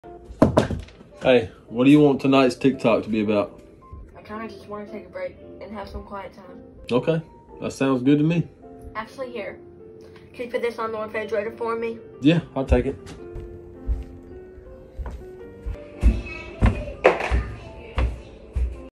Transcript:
Hey, what do you want tonight's TikTok to be about? I kind of just want to take a break and have some quiet time. Okay, that sounds good to me. Actually, here. Can you put this on the refrigerator for me? Yeah, I'll take it.